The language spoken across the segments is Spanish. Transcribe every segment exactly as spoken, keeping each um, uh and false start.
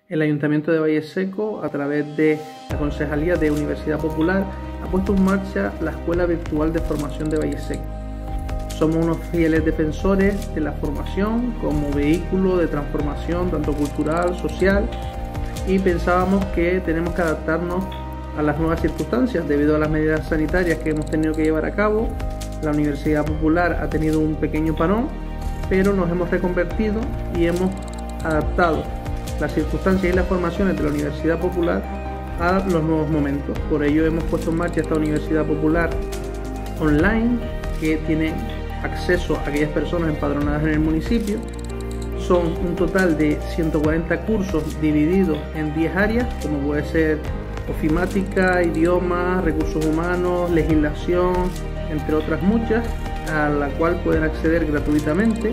El Ayuntamiento de Valle Seco, a través de la Concejalía de Universidad Popular, ha puesto en marcha la Escuela Virtual de Formación de Valle Seco. Somos unos fieles defensores de la formación como vehículo de transformación tanto cultural, social, y pensábamos que tenemos que adaptarnos a las nuevas circunstancias debido a las medidas sanitarias que hemos tenido que llevar a cabo. La Universidad Popular ha tenido un pequeño parón, pero nos hemos reconvertido y hemos adaptado las circunstancias y las formaciones de la Universidad Popular a los nuevos momentos. Por ello hemos puesto en marcha esta Universidad Popular online, que tiene acceso a aquellas personas empadronadas en el municipio. Son un total de ciento cuarenta cursos divididos en diez áreas, como puede ser ofimática, idioma, recursos humanos, legislación, entre otras muchas, a la cual pueden acceder gratuitamente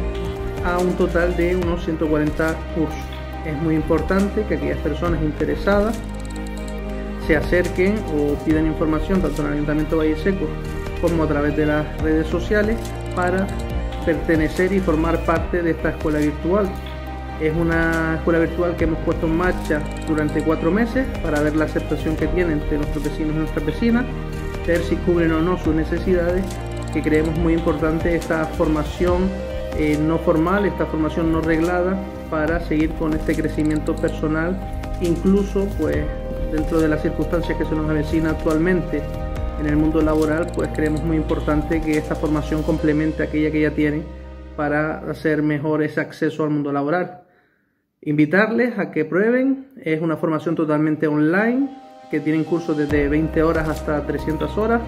a un total de unos ciento cuarenta cursos. Es muy importante que aquellas personas interesadas se acerquen o pidan información tanto en el Ayuntamiento de Valle Seco como a través de las redes sociales para pertenecer y formar parte de esta escuela virtual. Es una escuela virtual que hemos puesto en marcha durante cuatro meses para ver la aceptación que tiene entre nuestros vecinos y nuestras vecinas, ver si cubren o no sus necesidades, que creemos muy importante esta formación eh, no formal, esta formación no reglada, para seguir con este crecimiento personal, incluso pues dentro de las circunstancias que se nos avecina actualmente en el mundo laboral, pues creemos muy importante que esta formación complemente aquella que ya tienen para hacer mejor ese acceso al mundo laboral. Invitarles a que prueben, es una formación totalmente online, que tienen cursos desde veinte horas hasta trescientas horas.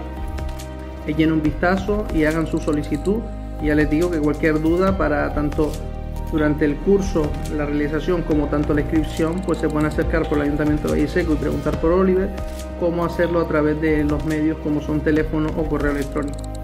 Echen un vistazo y hagan su solicitud. Ya les digo que cualquier duda para tanto durante el curso, la realización, como tanto la inscripción, pues se pueden acercar por el Ayuntamiento de Valle Seco y preguntar por Oliver, cómo hacerlo a través de los medios como son teléfono o correo electrónico.